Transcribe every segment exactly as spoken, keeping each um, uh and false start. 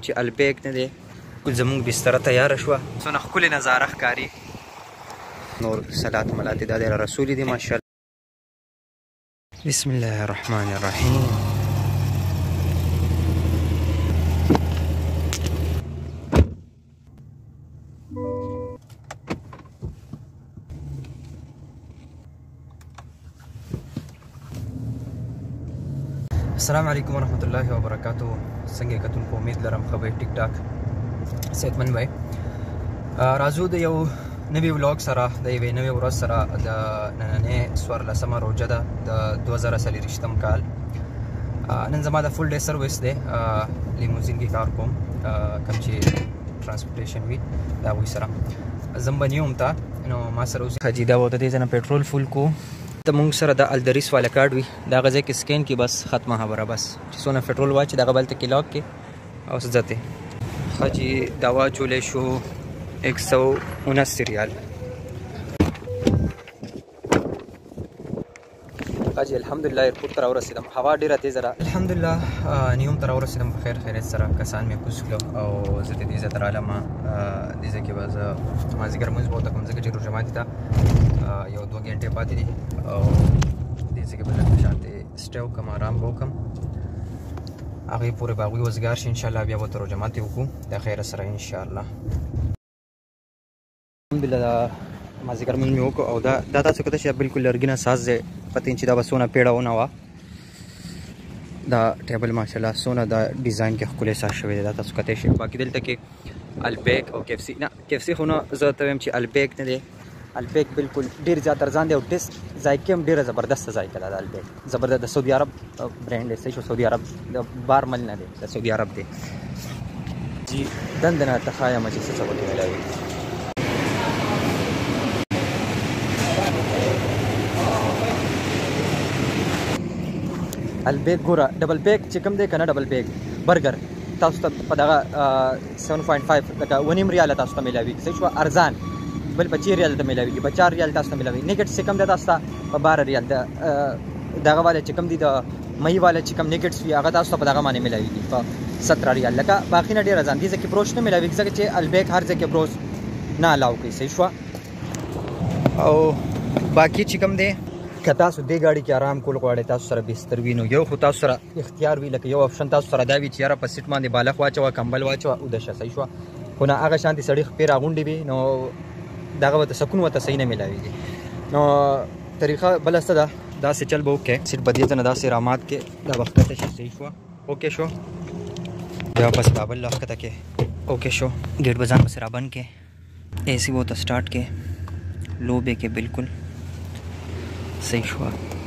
چې البیک نه دی زمونږ بستره تیاره شوه څونه ښکلې نظاره ښکاري نور صلات ملات دا د رسول دي ماشاءالله. بسم الله الرحمن الرحیم. السلام علیکم ورحمۃ اللہ وبرکاتہ. څنګه کتونکو امید لرم ښه به ټیک ټاک صحتمند وئ. راځو د یو نوي ولاګ سره د یوې نوې ورځ سره د نننۍ څوارلسمه روژه ده د دوه زره څلېرویشتم کال. نن زما د فل ډے سروس دی، لیموزین کې کار کوم کوم چې ټرانسپورټیشن وي د هغوی سره زه به نیوم ته نو ما سره اوس حاجي دا و د دې ځای نه پټرول فول کو ته مونږ سره د الدریس والا کارډ وي د هغه ځای کې سکین کې بس ختمه خبره بس چې څونه پټرول واچي دغه بل ته کې لاک کې او ځته حاجي دا واچولی شو ایک سو انسی ریال. حاجي الحمدلله ایرپورټ ته راورسېدم، هوا ډېره تیزه ده. الحمدلله نیوم ته راورسېدم په خیر خیریت سره. کسان مې کوز کړل او زه د دې ځای ته رالم. دې ځای کې به زه مازدیګر لمونځ به وکړم ځکه چې روژه ماتي ته یو دوه ګنټې پاتې دي او دې ځای کې به لږ په شانتې سټې وکړم، ارام به وکړم، هغې پورې به هغوی وزګار شي انشاءالله. بیا به ورته روژه ماتې وکړو د خیره سره انشاءالله. الحمدلله دا مازدیګر لمونځ مې وکړو او دا دا تاسو کته چې بلکل لرګینه ساز دی، پته چې دا به څونه پیړه ونه وه. دا ټیبل ماشاءالله څونه دا ډیزاین کې ښکلی ساز شوی دی، دا تاسو کتی شئ. باقي دلته کې البیک او کیفسي نه کیفسي خو نه زه ته وایم چې البیک نه دی. البیک بالکل ډېر زیات ارزان دی او ټیسټ ذایقې هم ډېره زبردسته ذایقه ده د البیک، زبردست. د سعودي عرب برانډ دی، صحیح شو، سعودي عرب د بارمل نه دی، د سعودي عرب دی. جی دنده نه ته ښایم چې څه څه ورته میلاوي. البیک ګوره ډبل پیک چې کوم دی که نه ډبل پیک برګر تاسو ته په دغه سیون پوینټ فایف لکه اوه نیم ریاله تاسو ته میلاوي، صحیح شوه، ارزان. بل په چی ریال ته میلاویږي، په چار ریال تاسو ته میلاوي. نیګټ چې کوم دی تاسو ته په باره ریال د دغه والا چې کوم دي د مهي والا چې کوم نیګټس وي هغه تاسو ته په دغه باندې میلاویږي په ستره ریال. لکه باقي نه ډېر ارزان دي ځکه بروش نه میلاویږي ځکه چې البیک هر ځای کې بروش نه الاو کوي، صحیح شوه. او باقي چې کوم دی که تاسو دې ګاډي کې آرام کول غواړئ، تاسو سره بستر وي نو یو خو تاسو سره اختیار وي، لکه یو آپشن تاسو سره دا وي چې یاره په سیټ باندې بالښت واچوه، کمبل واچوه، اوده شه، صحیح شوه. خو نه هغه شانتې سړي خپې راغونډې وي نو دغه ورته سکون ورته صحیح نه میلاویږي. نو طریقه بله څه ده، داسې چل به وکړئ، سیټ به دې ته نه داسې رامات کې دا به ښکته شي، صحیح شوه، اوکې شو. بیا پس دا بل ښکته کې اوکې شو. ګیټ به ځان پسې رابند کې، اے سی به ورته سټارټ کې، لو به کې بالکل صحیح شوه.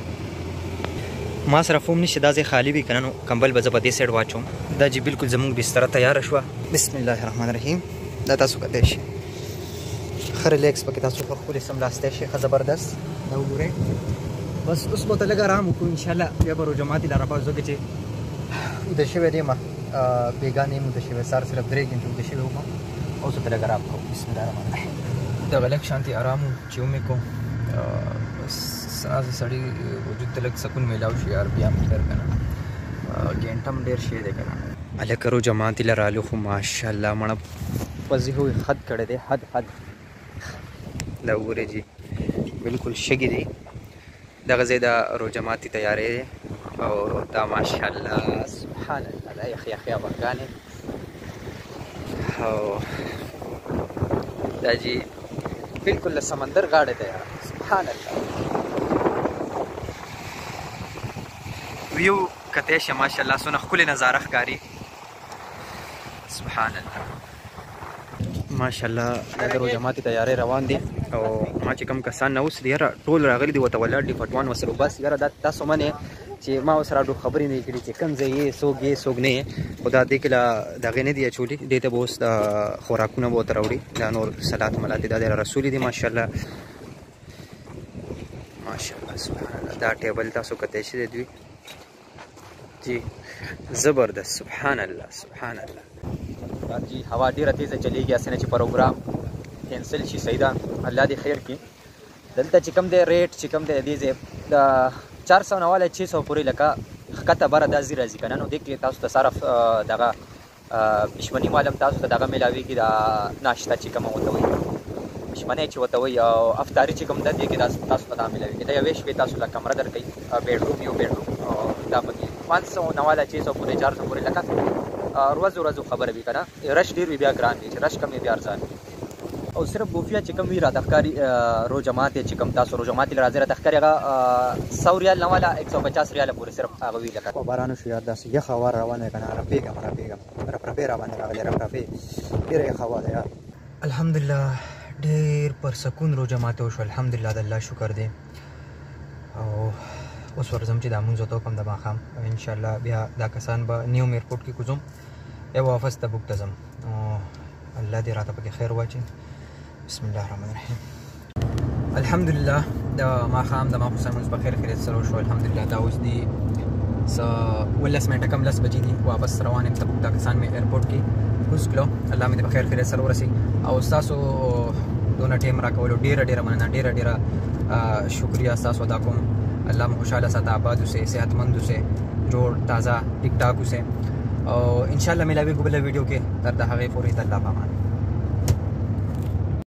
ما سره فوم نشته، دا ځای خالي وي که نه نو کمبل به زه په دې سایډ واچوم. دا چې بالکل زموږ بستره تیاره شوه. بسم الله الرحمن الرحیم. دا تاسو کتی شئ ښه ریلیکس پکې تاسو په ښکلې سملاستی شئ، ښه زبردست. دا وګورئ بس اوس به ورته لږ ارام وکړو انشاءالله. بیا به روژه ماتي له ربه ځکه چې اوده شوی دی ما بېګا نه یم اوده شوی، سهار صرف درې ګنټې اوده شوی وم. اوس ورته لږ ارام کوو. بسم الله الرحمن الرحیم. دغه لږ شانتې ارام و چې ومې کوو بس ساز سړی وجود ته لږ سکون میلاو شي یار. بیا هم خیر که نه ګنټه هم ډېر شی دی که نه. هلکه روژه ماتي له رالو خو ماشاءالله مړه پزي خو یې حد کړی دی، حد حد. دا وګورئ جي بالکل شګې دي. دغه ځای د روژه ماتي تیاری دی او دا ماشاءالله سبحان الله دا یخ یخ یابانګانې او دا جي بالکل له سمندر غاړې ته یاره سبحان الله. ویو کتی شه ماشاءالله څونه ښکلې نظاره ښکاري سبحان الله ماشاءالله. دا د روژه ماتي تیاری روان دي او ما چې کوم کسان نه اوس یاره ټول راغلي دي ورته ولاړ دي پټوان ورسره. بس یاره دا تاسو منې چې ما ورسره ډو خبرې نه کړي چې کوم ځای یې څوک یې څوک نه یې، خو دا دې کې له دغې نه دي اچولي، دې ته به اوس د خوراکونه به ورته راوړي. دا نور صلات ملات دا د رسول دي ماشاءالله ماشاءالله سبحان الله. دا ټیبل تاسو کتی شئ د دوی جی زبردست سبحان الله سبحان الله. جی هوا ډېره تیزه چلیږي، هسې نه چې پروګرام کینسل شي، صحیح ده، الله دې خیر کړي. دلته چې کوم دی ریټ چې کوم دی دې ځای د چار سو نه والی چھ سو پورې لکه ښکته بره دا ځي راځي که نه نو دې کې تاسو ته صرف دغه پښمني معلم تاسو ته دغه ملاویږي دا ناشته چې کومه وته وي پښمنۍ چې وته وي او افطاري چې کوم ده دې کې تاسو ته دا ملاویږي دا یوې شپې تاسو له کمره درکوي بیډروم یو بیډروم دا پکې پانچ سو نه والا چھ سو پورې چار سو پورې لکه ورځ ورځ خبره وي که نه رش ډېر وي بیا ګران وي چې رش کم وي بیا ارزان وي او صرف بوفیا چې کوم وي راته ښکاري رو جماعت چې کوم تاسو رو جماعت راځي راته ښکاري هغه سو ریال نه والا ایک سو پچاس ریاله پورې صرف هغه وي لکه باران وشو یار داسې یخه هوا روانه که نه رپېږم رپېږم رپرپې راباندې راغلې رپرپې ډېره یخه هوا ده یار الحمدلله ډېر پر سکون رو جماعت وشو الحمدلله د الله شکر دی او اوس ورځم چې دا مونځ ورته وکړم د ماښام انشاءالله بیا دا کسان به نیوم ایرپورټ کې کوزم یا واپس تبوک ته ځم الله دې راته پکې خیر واچي بسم الله الرحمن الرحیم الحمدلله د ماښام د ماخوستن مونځ په خیر خیریت سره وشو الحمدلله دا اوس دي څه ولس منټه کم لس بجې دي واپس روان یم تبوک دا کسان مې ایرپورټ کې کوز کړو الله مې دې په خیر خیریت سره ورسي او ستاسو دونه ټیم راکولو ډېره ډېره مننه ډېره ډېره شکریہ ستاسو ادا کوم الله مو خوشحاله ساته آباد اوسئ صحتمند اوسئ جوړ تازه ټیک ټاک اوسئ او انشاءالله ملاویږو بله ویډیو کې تر د هغې پورې د الله په امان